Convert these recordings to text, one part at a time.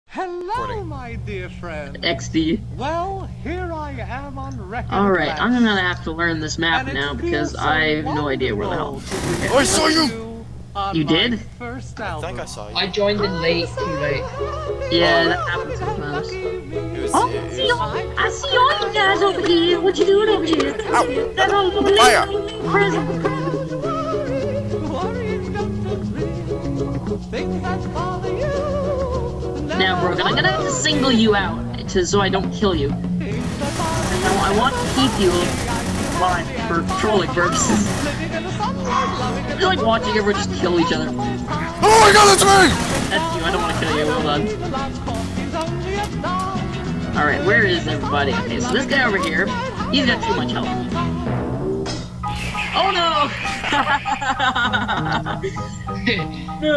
Hello, my dear friend. XD. Well, here I am on record. Alright, I'm gonna have to learn this map now because I have no idea where the hell. Oh, I saw you! You did? I think I saw you. I joined in late, too late. Yeah, that happens sometimes. It was, Oh, it see, was, I see all you guys over here. What you doing over here? Ow! That's all over Fire! Now, Brogan, I'm gonna have to single you out so I don't kill you. I want to keep you alive for trolling purposes. I like watching everyone just kill each other. oh my god, that's me! That's you, I don't want to kill you, hold on. Alright, where is everybody? Okay, so this guy over here, he's got too much health. Oh no! No!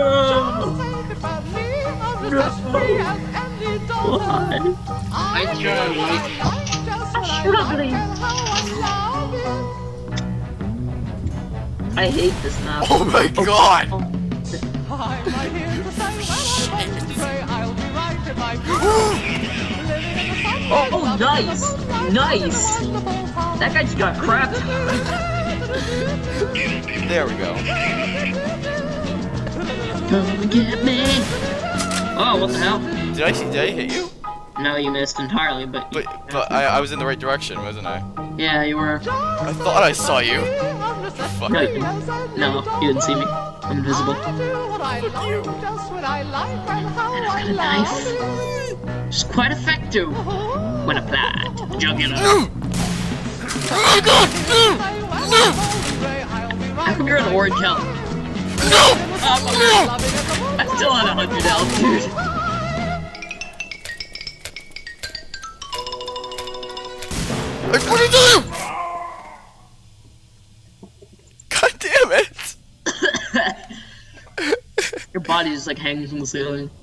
Why? I tried. Struggling. I hate this map. Oh my god! Oh, nice! Nice! That guy just got crapped. There we go. Come get me! Oh, what the hell? Did I hit you? No, you missed entirely, but I was in the right direction, wasn't I? yeah, you were. I thought I saw you. Fuck. No, you didn't. No, you didn't see me. I'm invisible. Fuck you. And I've got a knife. It's quite effective when applied. Jugular. Oh my god! No! How come you're an orange health? No! No! I'm still at 100 health, dude. What did you do? God damn it! Your body just like hangs from the ceiling.